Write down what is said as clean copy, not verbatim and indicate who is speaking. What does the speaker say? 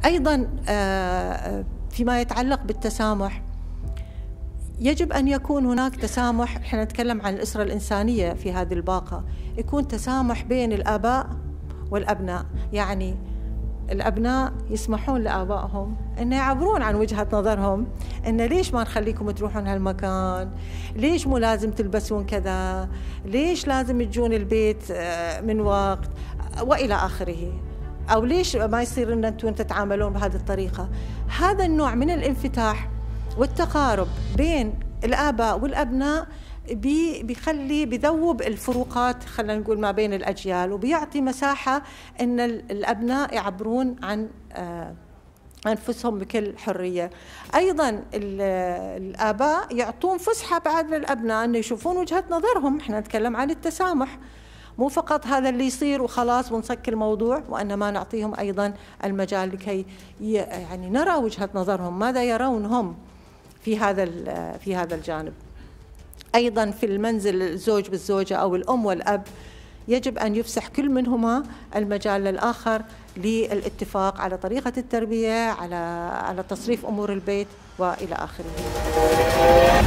Speaker 1: أيضا فيما يتعلق بالتسامح، يجب أن يكون هناك تسامح. احنا نتكلم عن الأسرة الإنسانية في هذه الباقة، يكون تسامح بين الآباء والأبناء. يعني الأبناء يسمحون لآبائهم أن يعبرون عن وجهة نظرهم، أن ليش ما نخليكم تروحون هالمكان، ليش مو لازم تلبسون كذا، ليش لازم تجون البيت من وقت، وإلى آخره، أو ليش ما يصير أن أنتم تتعاملون بهذه الطريقة. هذا النوع من الانفتاح والتقارب بين الآباء والأبناء بيذوب الفروقات، خلينا نقول، ما بين الأجيال، وبيعطي مساحة أن الأبناء يعبرون عن أنفسهم بكل حرية. أيضا الآباء يعطون فسحة بعد للأبناء أن يشوفون وجهة نظرهم. احنا نتكلم عن التسامح، مو فقط هذا اللي يصير وخلاص ونسكر الموضوع، وإنما نعطيهم أيضا المجال لكي يعني نرى وجهة نظرهم، ماذا يرون هم في هذا الجانب. أيضا في المنزل الزوج والزوجة أو الأم والأب يجب أن يفسح كل منهما المجال للآخر للاتفاق على طريقة التربية، على تصريف أمور البيت وإلى آخره.